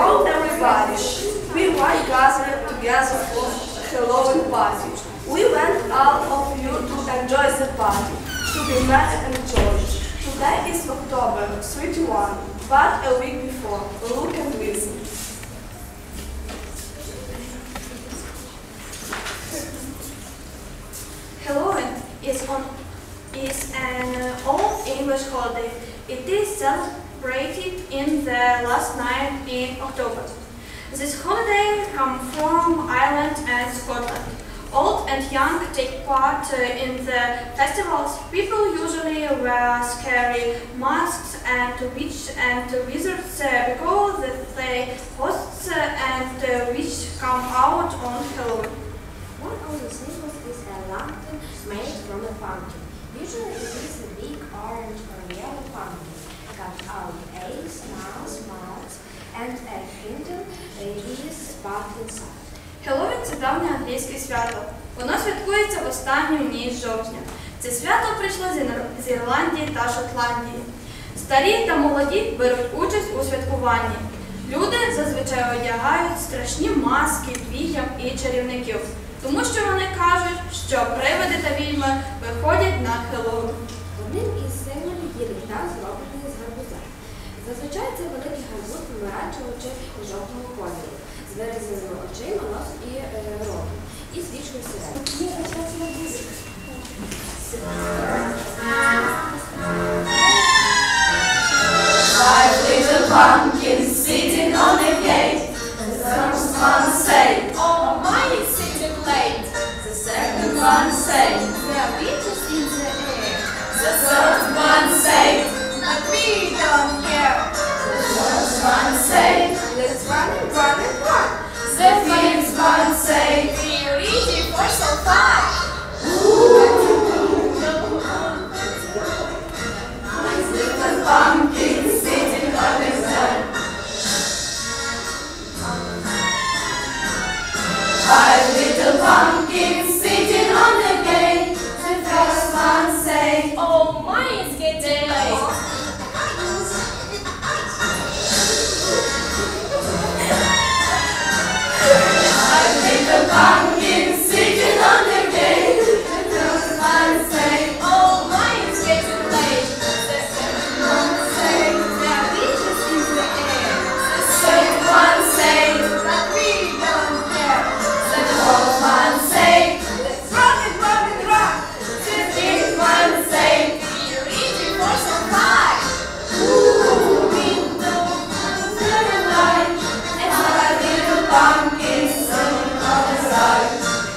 Hello everybody! We were gathered together for Halloween party. We want all of you to enjoy the party, to be merry and joyous. Today is October 31, but a week before. Look and listen. Halloween is an old English holiday. It is celebrated in the last night in October. This holiday comes from Ireland and Scotland. Old and young take part in the festivals. People usually wear scary masks and witches and wizards because they hosts and witches come out on Halloween. One of the symbols is a lantern made from a pumpkin. Usually it is a big orange or yellow pumpkin. Cut out eyes, mouth, and a handle is part inside. Хеллоуін – це давнє англійське свято. Воно святкується в останню ніч жовтня. Це свято прийшло з Ірландії та Шотландії. Старі та молоді беруть участь у святкуванні. Люди зазвичай одягають страшні маски віям і чарівників, тому що вони кажуть, що привиди та відьми виходять на Хеллоуін. Одним із символів є ліхтар, зроблений з гарбуза. Зазвичай це великий гарбуз помаранчевого чи жовтого кольору, з вирізаними очима, носом і ротом, і свічкою всередині. Five little pumpkins sitting on a gate. The first one said, "Oh, mine is sitting late." The second one said, There are witches in the air. the third one said, But we don't care. the fourth one said, Let's run and run and run. the fifth one said, We're ready for some fun. little pumpkins sitting on a sun. Five little pumpkins sitting on the gate. The first one said, Oh, mine is getting late. Five little pumpkins sitting on the gate. The first one said, Oh, mine is getting late. The second one said, there are witches in the air. the third one said, But we don't care. the fourth one said, Let's run and run and run. the fifth one said, We're ready for some fun. and five little pumpkins sitting on the side.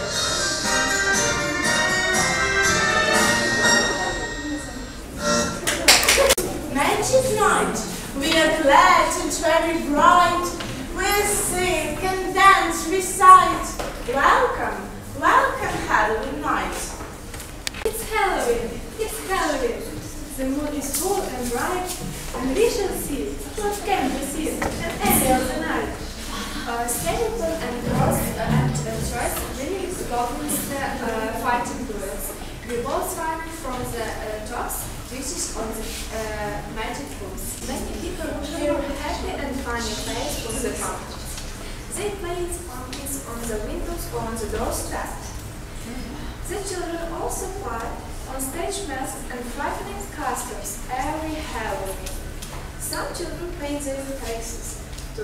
Magic night, we are glad and very bright. We sing and dance, recite. Welcome, welcome Halloween night. It's Halloween! It's Halloween! The moon is full and bright, and we shall see what can be seen at any of the night. Skeleton and ghost and choice really goblins fighting duels. We both running from the tops, witches on the magic rooms. Many people here happy and funny face of the pumpkins. They place pumpkins on the windows or on the doorstep. The children also play on stage masks and frightening costumes every Halloween. Some children paint their faces to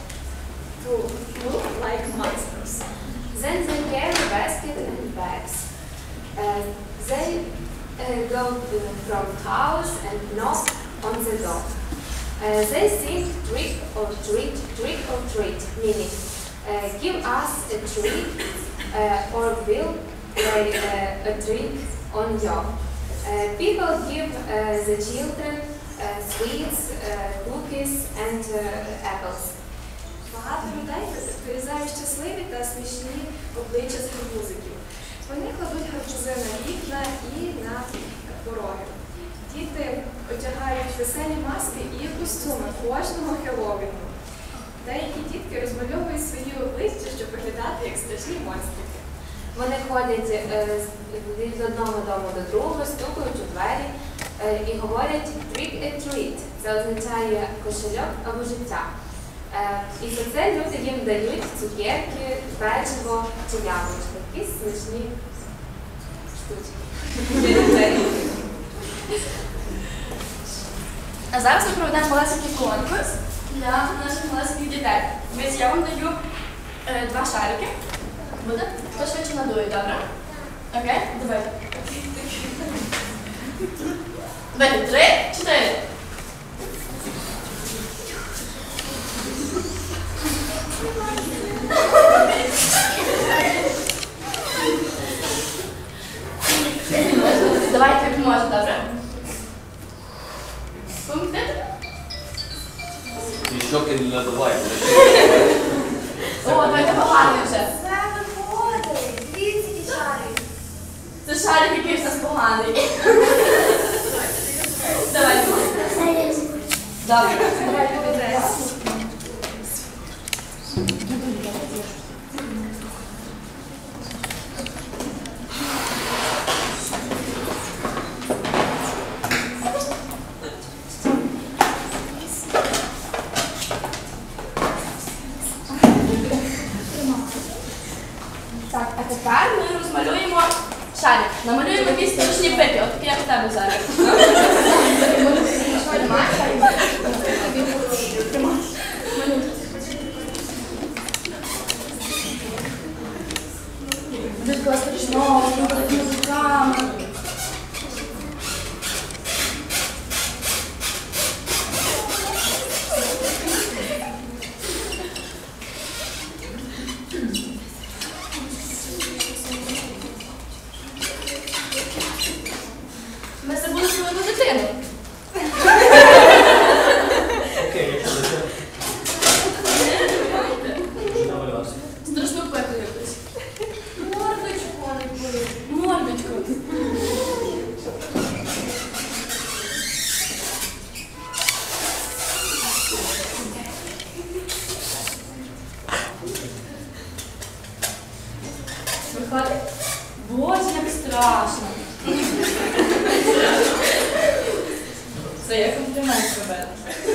look like monsters. Then they carry baskets and bags. They go from house and knock on the door. They sing trick or treat, meaning give us a treat or we'll play a trick on you. People give the children sweets, cookies and apples. Багато людей вирізають щасливі та смішні обличчя з гарбузиків. Вони кладуть гарбузи на вікна і на пороги. Діти одягають веселі маски і костюми кожного Хеллоуіну. Деякі дітки розмальовують свої обличчя, щоб виглядати як страшні монстрики. Вони ходять від одного дому до другого, стукають у двері і говорять «trick or treat». Це означає кошельок або життя. І за це люди їм дають цукерки, печиво чи яблучко. Якісь смачні штучки для дітей. А зараз ми проведемо малесенький конкурс для наших малесеньких дітей. Дивіться, я вам даю 2 шарики. Буде? Хто швидше надує, добре? Окей? Давайте. Давайте, 3, 4. Давайте як може, добре? Помогти? І щоки не надувай. О, давайте поганий вже. Це виходить. Дивіться, які шарики. Це шарик, який в нас поганий. Давайте. Добре. Давайте відрез. Так, а тепер ми розмалюємо шарик. Намалюємо якісь страшні пики, от такі як у тебе зараз. Тримай, шарик. Тримай. Дуже страшно, такими руками. Ми забули про одну дитину. Окей, якщо за це. Намалювався. Страшну пеку якусь. Мордочку не били. Мордочку. Виходить? Боже, як страшно. Це я комплімент зробила.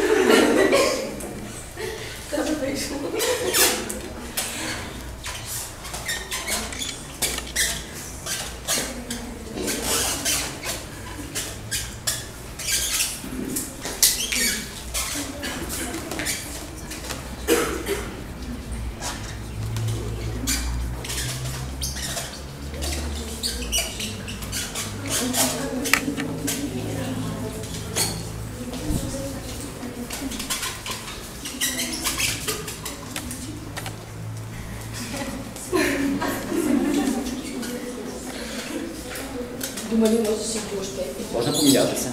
Це вже вийшло. Думаю, може ще пушки. Можна помінятися.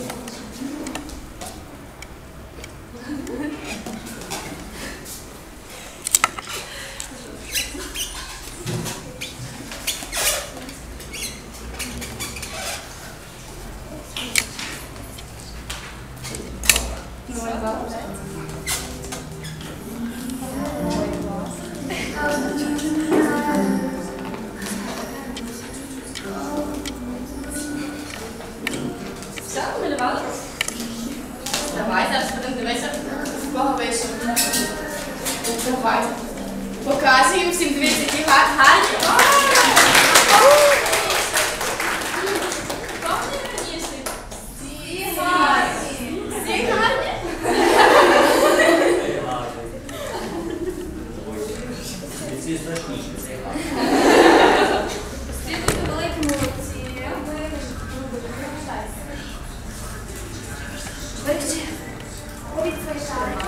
Все, намалювали? Давай, зараз будемо дивитися, з кого вийшов. Давай. Показуємо всім, дивіться, які гарні. Хто найгарніший? Всі гарні. Всі гарні? Ці страшніші. Всі дуже великі молодці. Вивчи. Ходіть свої шарики.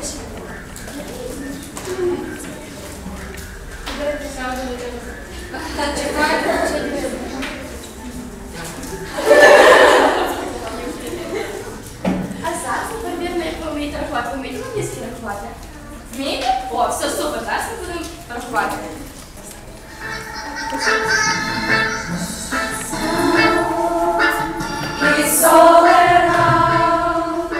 А зараз ми перевіримо, як ви вмієте рахувати. Ви вмієте англійські рахувати? Вмієте? О, все, супер. Зараз ми будемо рахувати. It's all around.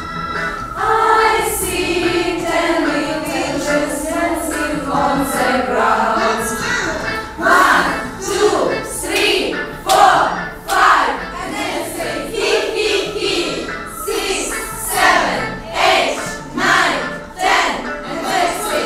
I see 10 million children sing on the ground. 1, 2, 3, 4, 5, and then say hee hee hee. 6, 7, 8, 9, 10, and then say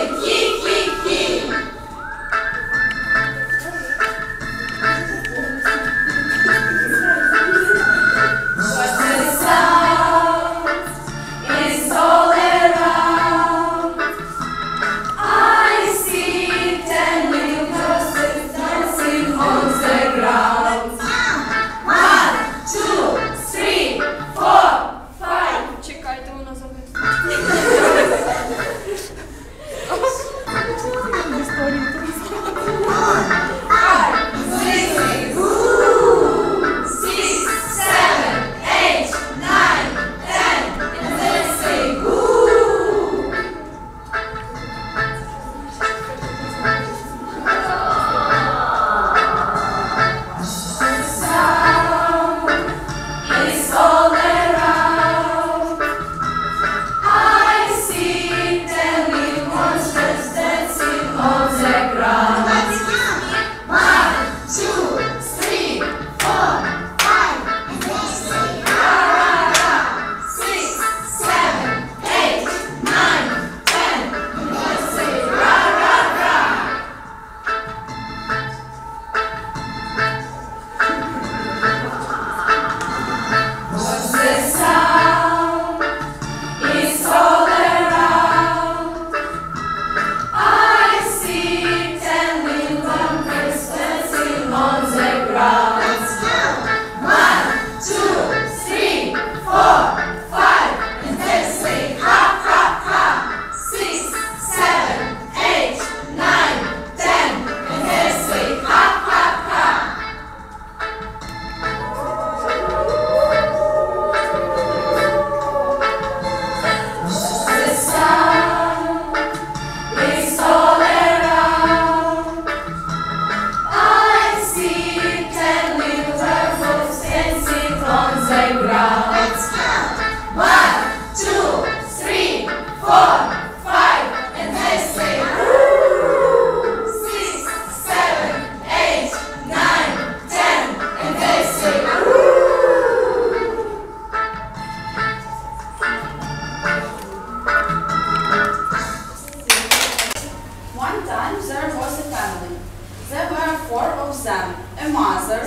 a mother,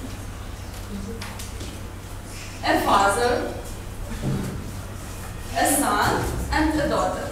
a father, a son, and a daughter.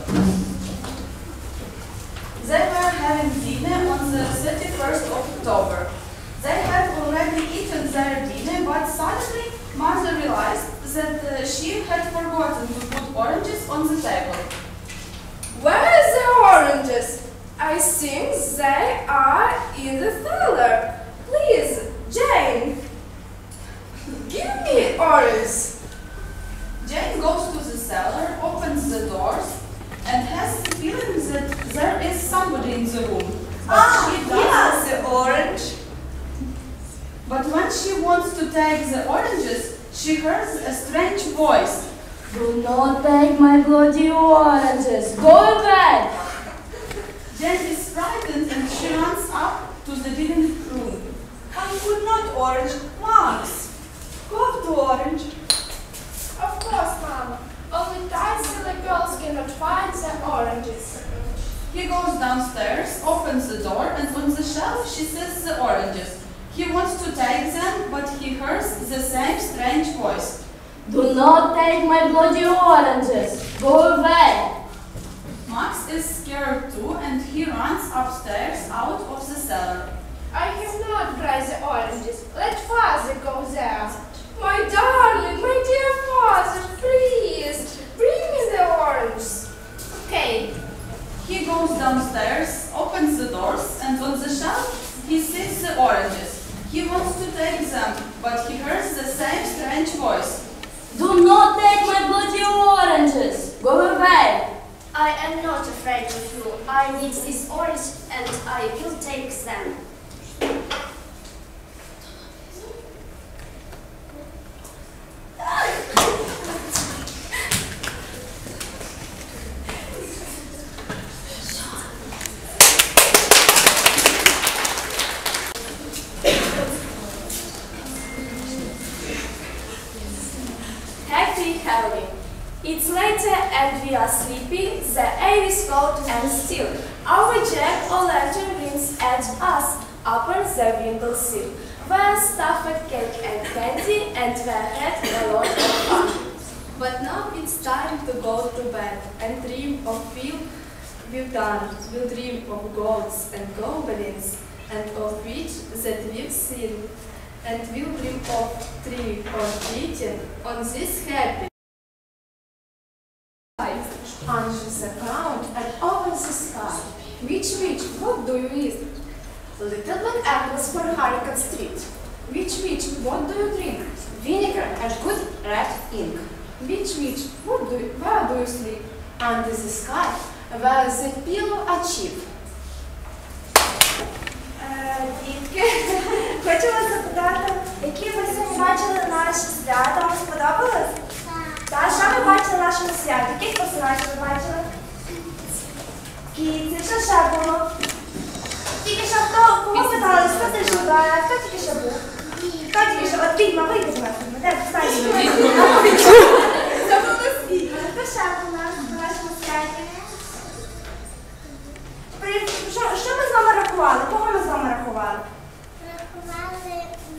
They were having dinner on the 31st of October. They had already eaten their dinner, but suddenly mother realized that she had forgotten to put oranges on the table. Where are the oranges? I think they are in the cellar. Please, Jane, give me oranges. Jane goes to the cellar, opens the doors, and has the feeling that there is somebody in the room. Yes, the orange. But when she wants to take the oranges, she hears a strange voice. Do not take my bloody oranges. Go away. Jane is frightened and she runs up to the living room. I would not orange. Max, go to orange. Of course, Mama. Only tiny silly girls cannot find the oranges. He goes downstairs, opens the door, and on the shelf she sees the oranges. He wants to take them, but he hears the same strange voice. Do not take my bloody oranges. Go away. Max is scared too, and he runs upstairs out of the cellar. I cannot try the oranges. Let Father go there. My darling, my dear father, please, bring me the oranges. Okay. He goes downstairs, opens the doors, and on the shelf he sees the oranges. He wants to take them, but he hears the same strange voice. Do not take my bloody oranges. Go away. I am not afraid of you. I need these oranges and I will take them. Happy Halloween. It's later and we are sleepy, the air is cold and still. Our jack-o'-lantern rings at us upon the window sill. Where stuffed cake and candy and we had a lot of fun. But now it's time to go to bed and dream of we've done. We'll dream of ghosts and goblins and of witch that we've seen. And we'll dream of trick-or-treating on this happy night. Under the ground and over the sky. Witch, what do you eat? Little black apples for Hurricane Street. Witch, what do you drink? Vinegar and good red ink. Witch, where do you sleep? Under the sky, where the pillow achieve. Дітки, хочу вас запитати, які ви сьогодні бачили наші свята? Вам сподобалось? Так. Що ви бачили на нашому святі? Яких персонажів ви бачили? Кіці, що ще було? Тільки що кого питали, хто ти жила, хто тільки що був? Хто тільки що? От відьма, вийди з нас, де встані? Це було відьма. Хто ще був на нашому святі? Що ми з вами рахували? Кого ми з вами рахували? Рахували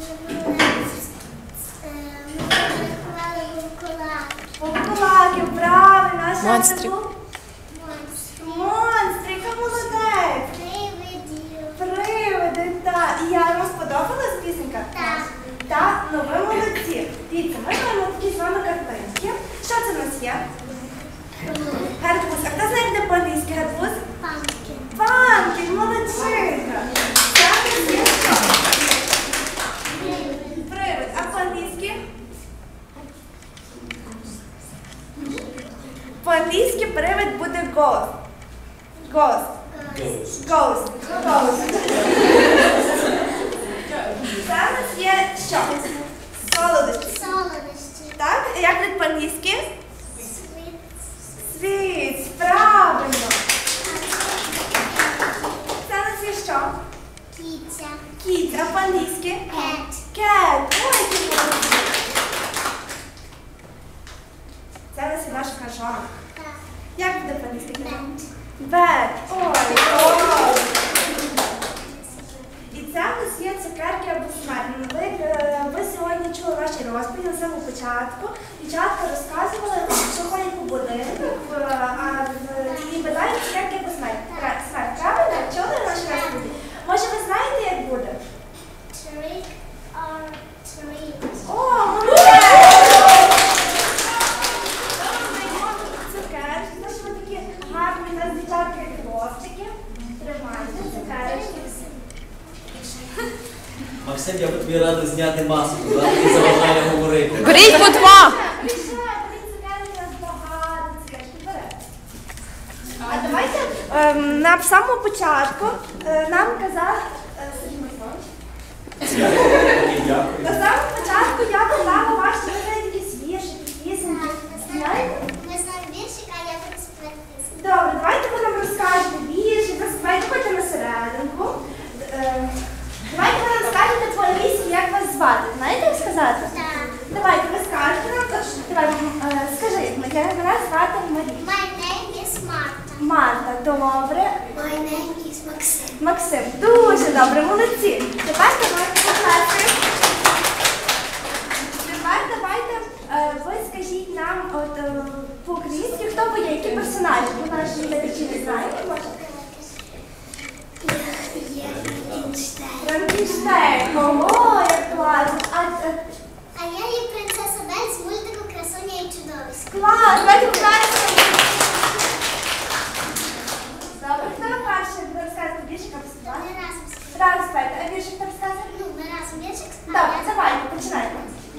Вовкулаків, правильно. А ще Монстрів. це був? Монстрів, яка молодець. Привиди, так. І вам сподобалась пісенька? Так. Так? Ну ви молодці. Дивіться, ми маємо такі з вами картинки. Що це в нас є? Гарбуз. А хто знає, де по-англійськи гарбуз? Панкін, молодчинка. Це в нас є що? Привид. А по-англійськи? По-англійськи привид буде ghost. Ghost. Ghost. Ghost. Це в нас є що? Солодощі. Так? Як буде по-англійськи? Sweets. Правильно. Це в нас є що? Кіт. А по-англійськи? Cat. Ой, які молодці. Це в нас є наша кашона. Як буде по-англійськи? Bed. Ой, ой. І це в нас є цукерки або початку дівчатка розказували, що ходять по будинку, і питають, як ви знаєте. Правильно? Чули наші розповіді? Може, ви знаєте, як буде? Trick or treat. О, молодець! Цукерки, тому що ви такі гарні у нас дівчатки і хлопчики. Тримайте цукерочки. Максим, я би тобі радий зняти маску, вона тобі заважає говорити. Беріть по два. Беріть цукерки, у нас багато цукерки. Бере. А давайте на самому початку нам казав Сергій Михайлович. Дякую. На самому початку я казала ваші якісь віршики, пісеньки. Знаєте? Ми знаємо віршик, а я буду співати пісню. Добре, давайте ви нам розкажете вірші, давайте ходьте на серединку. Давайте ви нам скажете по-англійськи, як вас звати. Знаєте, як сказати? Так. Давайте ви скажете нам. Давай, скажи, мене звати Марія. My name is Marta. Марта, добре. My name is Maxim. Максим, дуже добре, молодці. Тепер давайте покласти. Тепер давайте ви скажіть нам по-українськи, хто ви є, які персонажі, бо наші глядачі не знають. Франкенштейн. Ого, як класно. А я є принцеса Бель з мультику «Красуня і чудовисько». Клас, давайте покласти. Добре, хто перший буде розказати віршик або співати? Ми разом співаємо. Раз, спайте, а віршик хто розказує? Ну, ми разом віршик Добре, співаємо. давайте, починайте.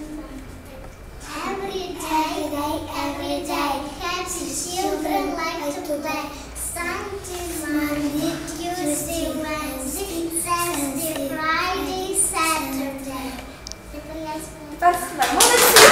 Every day, happy children like to play. Sunday, Monday, Tuesday, Wednesday, Thursday, Friday, Saturday. Тепер я співаю. Тепер співай. Молодці.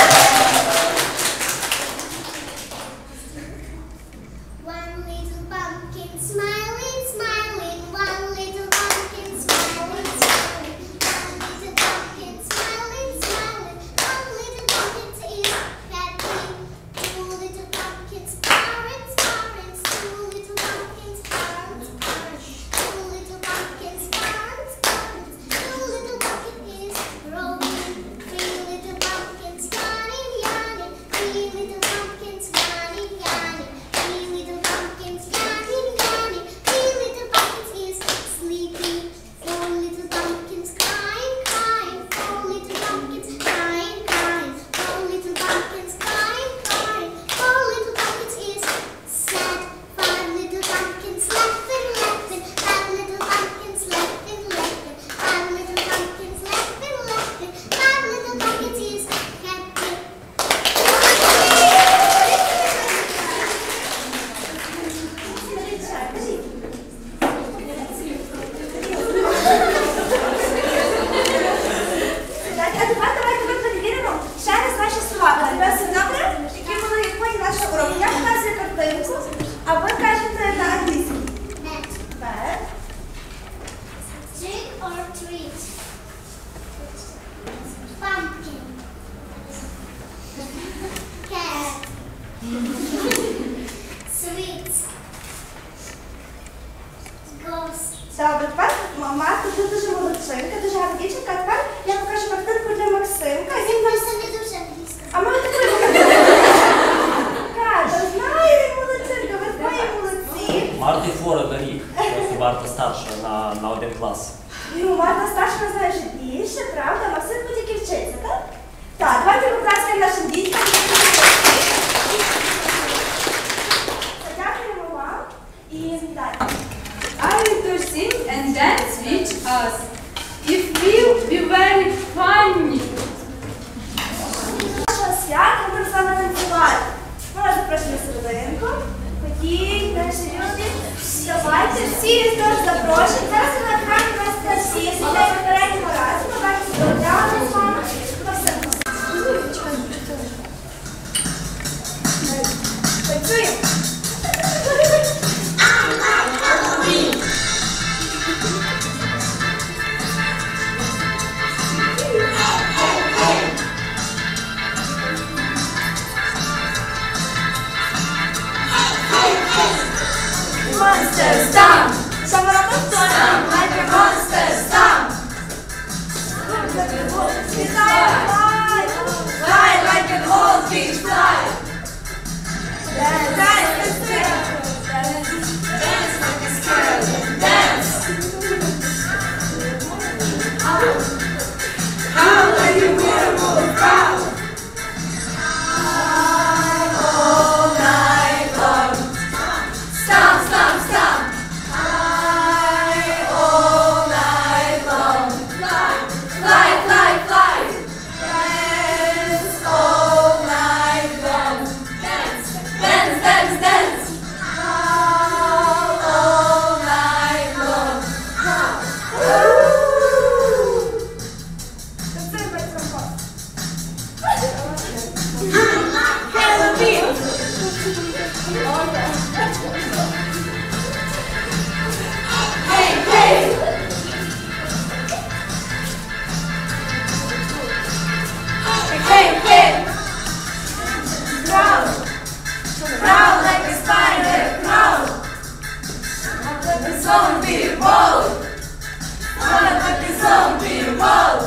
One little pumpkin smiling, smiling. One little pumpkin smiling, smiling. One little pumpkin smiling, smiling. One little pumpkin is happy. Two little pumpkins parents, parents. Two little pumpkins parents, parents. Two little pumpkins parents, parents. Two little pumpkin is growing. Three little pumpkins yawning, yawning. Three little pumpkins yawning, yawning. Three little pumpkins yawning, yawning. Three little pumpkins is sleeping. Four little pumpkins crying, crying. Four little pumpkins crying, crying. Four little pumpkins crying, crying. Four little pumpkins is sad. Five little pumpkins laughing, laughing. Five little pumpkins laughing, laughing. Five little pumpkins laughing, laughing. Five little pumpkins is happy. А тепер давайте ми перевіримо ще раз наші слова. А тепер все добре? Які були відповіді нашого уроку? Я показую картинку, а ви кажете на англійській. Тепер. Trick or treat. Pumpkin. Cat. Sweets. Ghost. Добре, тепер Марта, ти дуже молодчинка, дуже гарна дівчинка. А тепер я покажу картинку для Максимка. Він нам Це не дуже англійська. А ми такої покажемо. Ката, знаю, він молодчинка, ви двоє молодці. Марти фора на рік, просто Марта старша на 1 клас. Ну, Марта старша знає ще більше, правда? Максимко тільки вчиться, так? Так, давайте покласкаємо нашим дітям. Дякуємо вам і далі. I will to sing and dance with us. It will be very funny. Нашого свята ми будемо з вами танцювати. Ми вас запрошуємо на серединку. Ходіть, наші люди. Давайте, всі теж запрошують. Зараз на екрані у нас теж всі. Сидять попереднього разу. Ми бачимо, що доглянули з вами. Ну все. Працюємо. Monster stomp! Some of them stomp like a monster stomp! Fly, fly, fly can all beach fly. Dance, dance, dance like a skeleton. Dance. How are you beautiful crowd? All night long. Stomp, stomp, stomp. High all night long. Fly, fly, fly, fly. Dance all night long. Dance, dance, dance, dance. All night long. Woo! Halloween. Hey, hey. Hey, hey. Growl. Growl like a spider. Growl. Like a zombie wall. Like a zombie wall.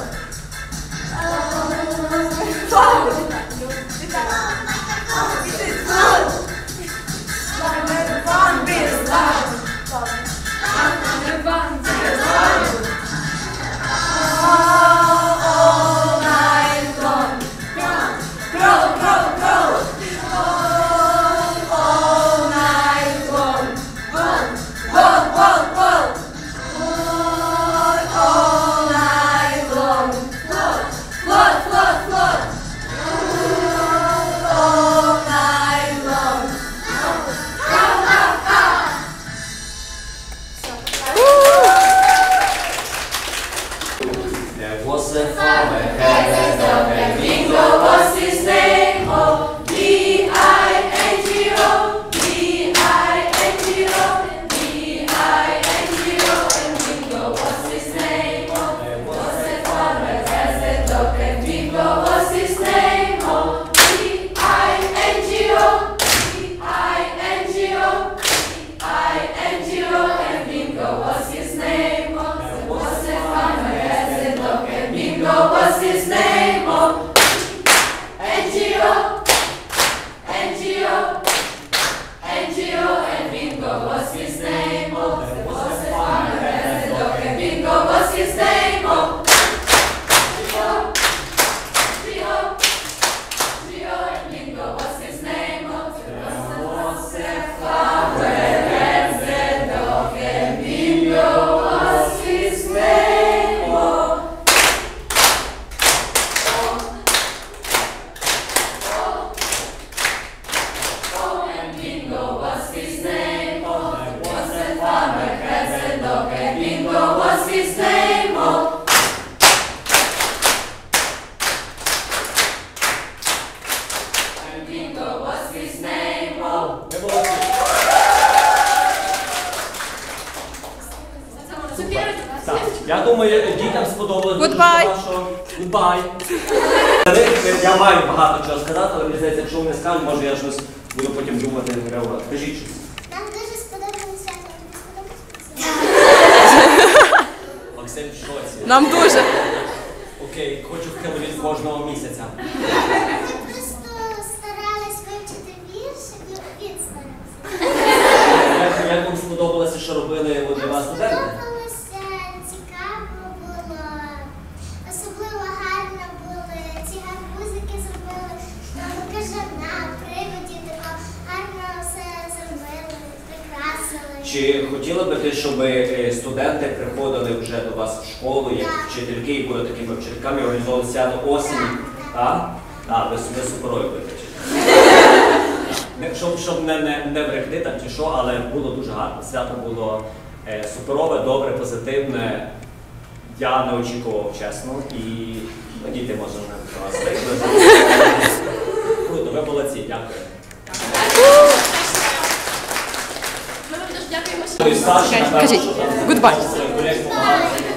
Fall. All night long. Grow, grow, grow. All night long. Whoa, whoa, whoa, whoa. All night long. Float, float, float, float. All night long. Ha, ha, ha. There was a farmer, had a dog, and Bingo was his name. Oh, B-I-N-G-O, B-I-N-G-O, B-I-N-G-O, and Bingo was his name. Oh, there was was a farmer, has a dog, and Bingo was his name. Oh, B-I-N-G-O, B-I-N-G-O, B-I-N-G-O, and Bingo was his name. Oh, was a farmer, has a dog, and Bingo was his name. Oh, N-G-O, N-G-O, N-G-O, and Bingo was his name. Oh, was a farmer, has a dog, and Bingo was his name. Oh, G-O, G-O, G-O, and Bingo was his name. Oh, was a farmer, has a dog, and Bingo was his name. Oh, and Bingo was his name. Oh, was a farmer, has a dog, and Bingo was his name. Oh, and Bingo was his name. Oh. Так, я думаю, дітям сподобалось. Goodbye. Goodbye. Я маю багато чого сказати, але мені здається, якщо вони скажуть, може я щось буду потім думати, реагувати. Кажіть щось. Нам дуже сподобалося свято. Тобі сподобалося? Максим в шоці. Нам дуже. Окей, хочу Хеллоуін кожного місяця. Ми просто старались вивчити віршик, ну він старався. Як вам сподобалося, що робили для вас студенти? Сподобалося, цікаво було, особливо гарно були, ці гарбузики зробили, кажана, приводі тако гарно все зробили, прикрасили. Чи хотіли би ти, щоб студенти приходили вже до вас в школу, як Так. вчительки, і були такими вчительками, організовували свято осені? Так? Так, ви суперою будете. Щоб не вректи там чи що, але було дуже гарно. Свято було суперове, добре, позитивне. Я не очікував, чесно. І діти, може, не до вас вийшли. Круто, ви молодці, дякую. Ми вам дуже дякуємо, що Старший, напевно, Кажіть, що там goodbye. своїх колег допомагати.